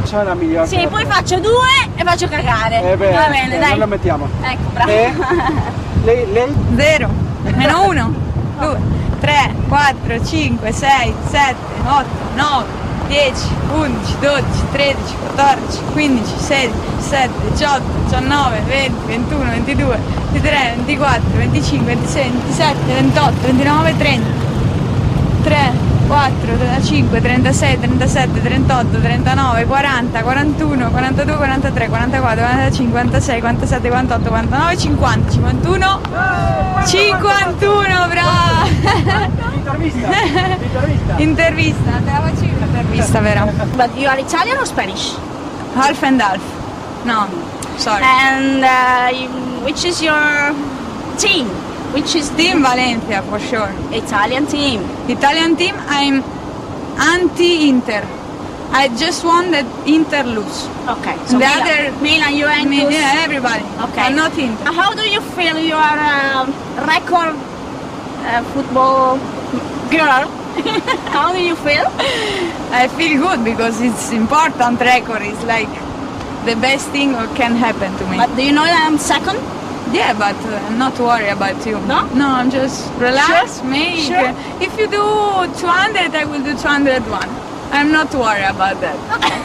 faccio la migliore. Sì, poi faccio 2 e faccio cagare. Va bene, dai. Non lo mettiamo. Ecco, bravo. Lei? 0, meno 1, 2, 3, 4, 5, 6, 7, 8, 9, 10, 11, 12, 13, 14, 15, 16, 17, 18, 19, 20, 21, 22, 23, 24, 25, 26, 27, 28, 29, 30. 3, 4, 35, 36, 37, 38, 39, 40, 41, 42, 43, 44, 45, 46, 47, 48, 49, 50, 51, 51, brava! Intervista, te la faccio io l'intervista, vero? But you are Italian or Spanish? Half and half. No, sorry. And which is your team? Which is Team Valencia for sure. Italian team? Italian team, I'm anti-Inter. I just want that Inter lose. Okay, so The Milan, other Milan, Juventus. Yeah, everybody. Okay. I'm not Inter. How do you feel you are a record football girl? How do you feel? I feel good because it's important record. It's like the best thing that can happen to me. But do you know that I'm second? Yeah, but I'm not worried about you. No? No, I'm just relax, make. Sure. If you do 200, I will do 201. I'm not worried about that.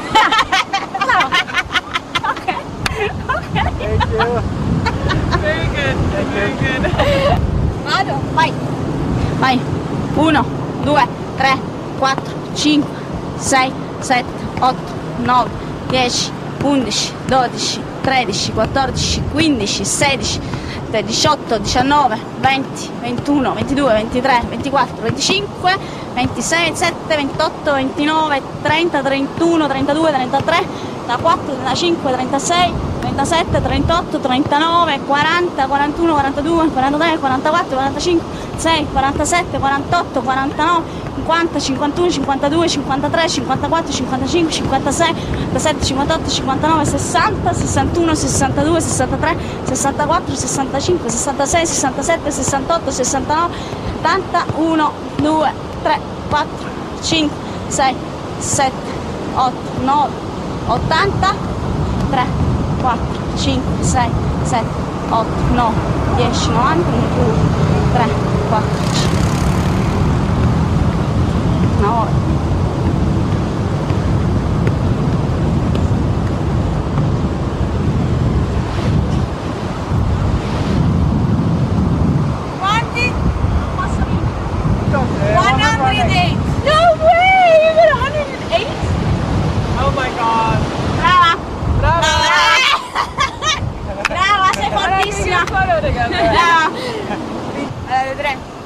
Okay. Okay. Thank you. Very good. Very good. Vado, vai. Vai. 1, 2, 3, 4, 5, 6, 7, 8, 9, 10, 11, 12, 13, 14, 15, 16, 18, 19, 20, 21, 22, 23, 24, 25, 26, 27, 28, 29, 30, 31, 32, 33, 34, 35, 36, 37, 38, 39, 40, 41, 42, 43, 44, 45, 6, 47, 48, 49, 50, 51, 52, 53, 54, 55, 56, 57, 58, 59, 60, 61, 62, 63, 64, 65, 66, 67, 68, 69, 80, 1, 2, 3, 4, 5, 6, 7, 8, 9, 80, 3, 4, 5, 6, 7, 8, 9, 10, 90, 1, 2, 3, 4, 5. No. Quanti? 108. 108. No way! You got 108? Oh my god. Brava! Bravo. Brava, sei fortissima! Brava. Brava! Allora, 3.